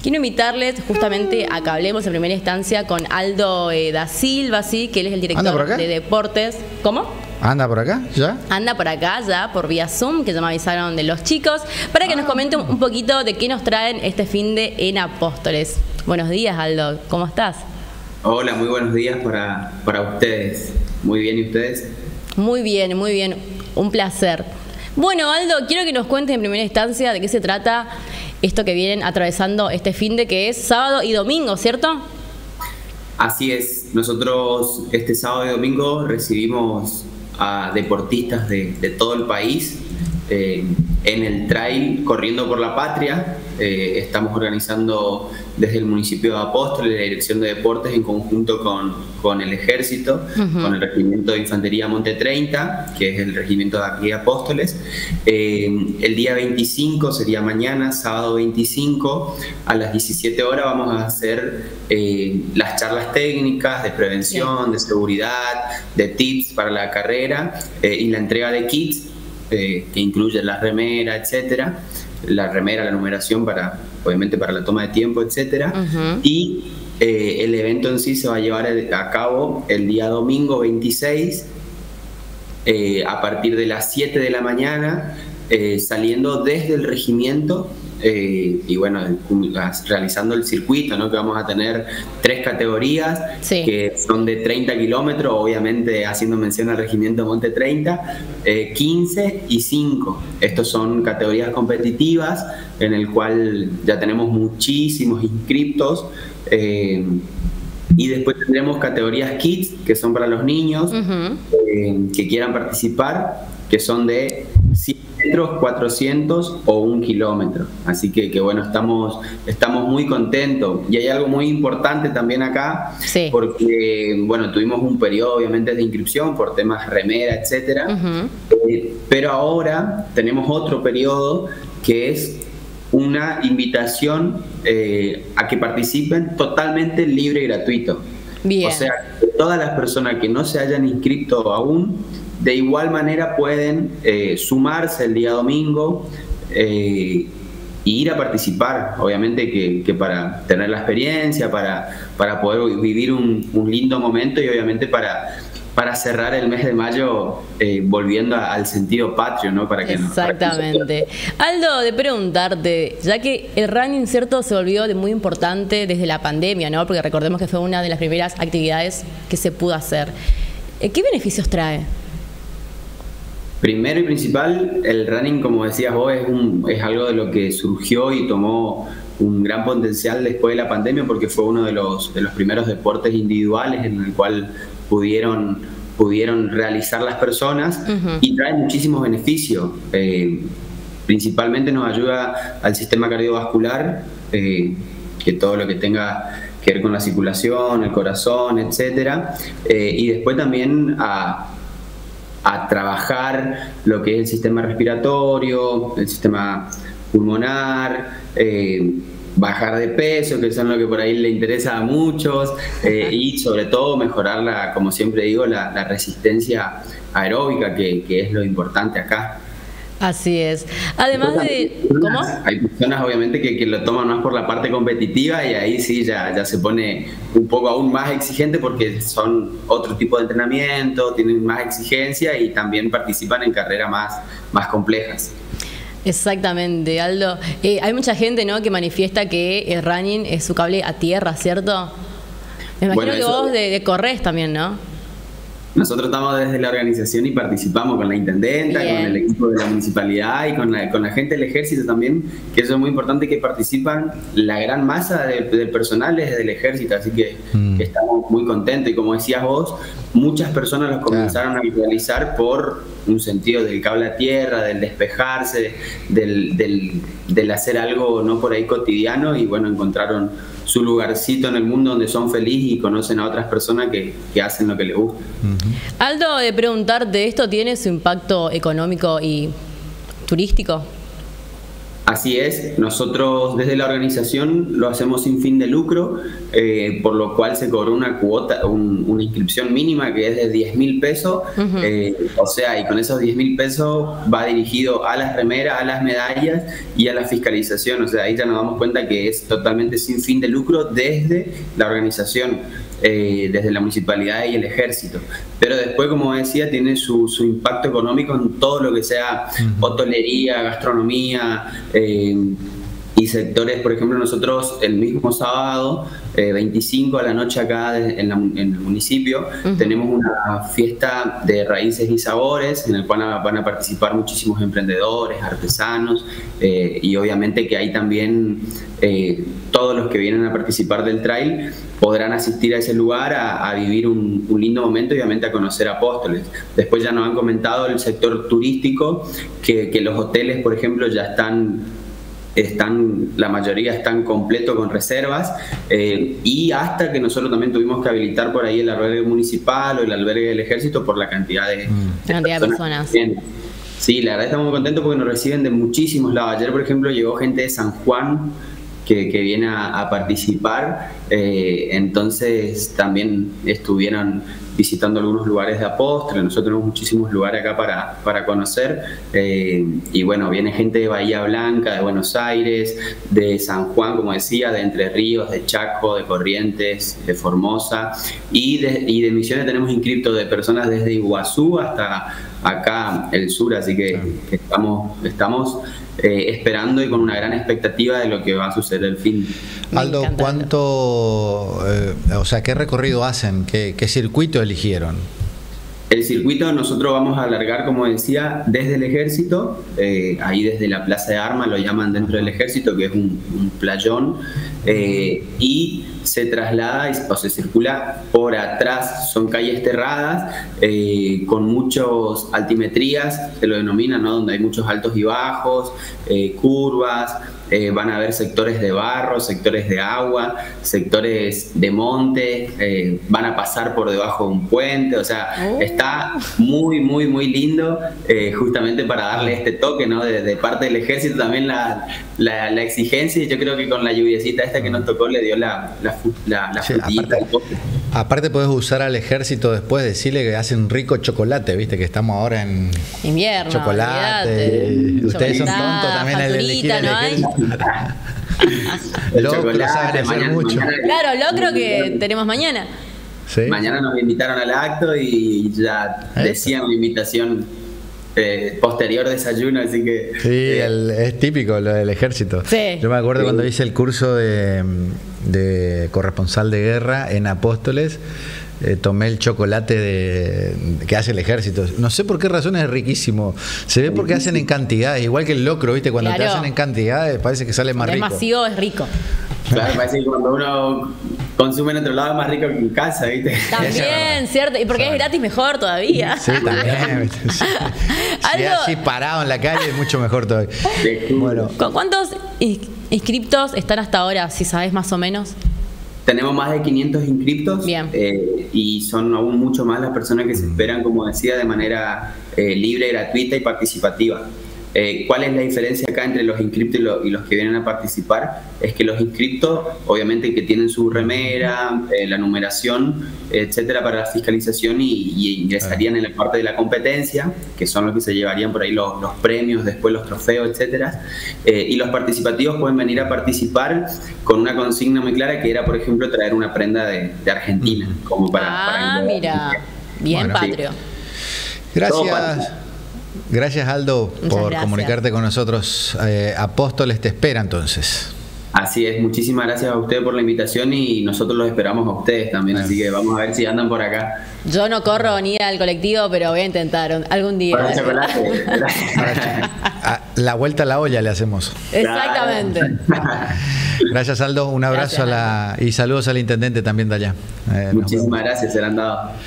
Quiero invitarles justamente a que hablemos en primera instancia con Aldo da Silva, ¿sí? Que él es el director de deportes. ¿Cómo? ¿Anda por acá ya? Anda por acá ya, por vía Zoom, que ya me avisaron de los chicos, para que nos comente un poquito de qué nos traen este finde en Apóstoles. Buenos días, Aldo, ¿cómo estás? Hola, muy buenos días para ustedes. Muy bien, ¿y ustedes? Muy bien, un placer. Bueno, Aldo, quiero que nos cuentes en primera instancia de qué se trata esto que vienen atravesando este finde, que es sábado y domingo, ¿cierto? Así es. Nosotros este sábado y domingo recibimos a deportistas de todo el país en el trail Corriendo por la Patria. Estamos organizando desde el municipio de Apóstoles, la Dirección de Deportes, en conjunto con el Ejército, con el Regimiento de Infantería Monte 30, que es el regimiento de aquí de Apóstoles. El día 25, sería mañana, sábado 25, a las 17 horas vamos a hacer las charlas técnicas de prevención, de seguridad, de tips para la carrera y la entrega de kits, que incluye la remera, etcétera. La remera, la numeración obviamente para la toma de tiempo, etcétera. Y el evento en sí se va a llevar a cabo el día domingo 26 a partir de las 7 de la mañana, saliendo desde el regimiento y bueno, realizando el circuito, ¿no? Que vamos a tener 3 categorías, que son de 30 kilómetros, obviamente haciendo mención al regimiento Monte 30, 15 y 5. Estos son categorías competitivas en el cual ya tenemos muchísimos inscriptos. Y después tendremos categorías kids, que son para los niños que quieran participar, que son de 100 metros, 400 o 1 kilómetro. Así que bueno, estamos muy contentos. Y hay algo muy importante también acá, porque bueno, tuvimos un periodo obviamente de inscripción por temas remera, etcétera. Pero ahora tenemos otro periodo que es una invitación a que participen totalmente libre y gratuito. Bien. O sea, que todas las personas que no se hayan inscrito aún, de igual manera pueden sumarse el día domingo e ir a participar. Obviamente que para tener la experiencia, para poder vivir un lindo momento y obviamente para cerrar el mes de mayo volviendo al sentido patrio, ¿no? Exactamente. Aldo, de preguntarte, ya que el running, cierto, se volvió muy importante desde la pandemia, ¿no? Porque recordemos que fue una de las primeras actividades que se pudo hacer. ¿Qué beneficios trae? Primero y principal, el running, como decías vos, es algo de lo que surgió y tomó un gran potencial después de la pandemia, porque fue uno de los primeros deportes individuales en el cual pudieron realizar las personas y trae muchísimos beneficios. Principalmente nos ayuda al sistema cardiovascular, que todo lo que tenga que ver con la circulación, el corazón, etcétera, y después también a trabajar lo que es el sistema respiratorio, el sistema pulmonar, bajar de peso, que son lo que por ahí le interesa a muchos, y sobre todo mejorar, como siempre digo, la resistencia aeróbica, que es lo importante acá. Así es. Además ¿Cómo? Hay personas obviamente que lo toman más por la parte competitiva y ahí sí ya se pone un poco aún más exigente porque son otro tipo de entrenamiento, tienen más exigencia y también participan en carreras más complejas. Exactamente, Aldo. Hay mucha gente, ¿no?, que manifiesta que el running es su cable a tierra, ¿cierto? Me imagino que vos de corres también, ¿no? Nosotros estamos desde la organización y participamos con la intendenta, con el equipo de la municipalidad y con la gente del ejército también, que eso es muy importante, que participan la gran masa del personal desde el ejército, así que estamos muy contentos. Y como decías vos, muchas personas los comenzaron a visualizar por un sentido del cable a tierra, del despejarse, del hacer algo no por ahí cotidiano, y bueno, encontraron su lugarcito en el mundo donde son felices y conocen a otras personas que hacen lo que les gusta. Aldo, de preguntarte, ¿esto tiene su impacto económico y turístico? Así es, nosotros desde la organización lo hacemos sin fin de lucro, por lo cual se cobró una cuota, una inscripción mínima que es de 10.000 pesos, o sea, y con esos 10.000 pesos va dirigido a las remeras, a las medallas y a la fiscalización, o sea, ahí ya nos damos cuenta que es totalmente sin fin de lucro desde la organización. Desde la municipalidad y el ejército, pero después, como decía, tiene su impacto económico en todo lo que sea hotelería, gastronomía y sectores. Por ejemplo, nosotros el mismo sábado 25 a la noche acá en el municipio tenemos una fiesta de raíces y sabores en el cual van a participar muchísimos emprendedores, artesanos, y obviamente que ahí también todos los que vienen a participar del trail podrán asistir a ese lugar a vivir un lindo momento y obviamente a conocer Apóstoles. Después ya nos han comentado el sector turístico que los hoteles, por ejemplo, ya están, la mayoría están completos con reservas, y hasta que nosotros también tuvimos que habilitar por ahí el albergue municipal o el albergue del ejército por la cantidad de personas. Sí, la verdad estamos muy contentos porque nos reciben de muchísimos lados. Ayer, por ejemplo, llegó gente de San Juan que viene a participar, entonces también estuvieron visitando algunos lugares de Apóstoles. Nosotros tenemos muchísimos lugares acá para conocer, y bueno, viene gente de Bahía Blanca, de Buenos Aires, de San Juan, como decía, de Entre Ríos, de Chaco, de Corrientes, de Formosa, y de Misiones tenemos inscriptos de personas desde Iguazú hasta acá el sur, así que estamos esperando y con una gran expectativa de lo que va a suceder el fin. Aldo, ¿qué recorrido hacen? ¿Qué circuito eligieron? El circuito nosotros vamos a alargar, como decía, desde el ejército, ahí desde la Plaza de Armas, lo llaman dentro del ejército, que es un playón, y se traslada o se circula por atrás. Son calles terradas con muchos altimetrías, se lo denominan, ¿no? Donde hay muchos altos y bajos, curvas. Van a haber sectores de barro, sectores de agua, sectores de monte, van a pasar por debajo de un puente, o sea, está muy, muy, muy lindo, justamente para darle este toque, ¿no? De parte del ejército también la exigencia, y yo creo que con la lluviecita esta que nos tocó le dio la frutillita. Aparte podés usar al ejército después, decirle que hacen rico chocolate, viste que estamos ahora en invierno, chocolate. Ustedes son tontos también al elegir el ejército. Locro saben hacer mucho. Claro, locro que tenemos mañana. ¿Sí? Mañana nos invitaron al acto y ya decían una invitación posterior desayuno, así que... Sí, es típico lo del ejército. Sí. Yo me acuerdo cuando hice el curso de corresponsal de guerra en Apóstoles, tomé el chocolate que hace el ejército. No sé por qué razón, es riquísimo. Se ve porque hacen en cantidades, igual que el locro, ¿viste? Cuando te hacen en cantidades parece que sale más rico. Es masivo, es rico. Claro, parece que cuando uno consume en otro lado es más rico que en casa, ¿viste? También, cierto. Y porque es gratis, mejor todavía. Sí, también. Sí. Si así parado en la calle es mucho mejor todavía. Bueno. ¿Cuántos inscriptos están hasta ahora, si sabes más o menos? Tenemos más de 500 inscriptos. Bien. Y son aún mucho más las personas que se esperan, como decía, de manera libre, gratuita y participativa. ¿Cuál es la diferencia acá entre los inscriptos y los que vienen a participar? Es que los inscriptos, obviamente que tienen su remera, la numeración, etcétera, para la fiscalización y ingresarían en la parte de la competencia, que son los que se llevarían por ahí los premios, después los trofeos, etcétera. Y los participativos pueden venir a participar con una consigna muy clara, que era, por ejemplo, traer una prenda de Argentina, como para mira, bien, bueno, patrio. Sí. Gracias, Aldo, por comunicarte con nosotros. Apóstoles te espera entonces. Así es, muchísimas gracias a ustedes por la invitación y nosotros los esperamos a ustedes también, así que vamos a ver si andan por acá. Yo no corro ni al colectivo, pero voy a intentar algún día. Para el chocolate. La vuelta a la olla le hacemos. Exactamente. Gracias, Aldo, un abrazo y saludos al intendente también de allá. Muchísimas gracias, se la han dado.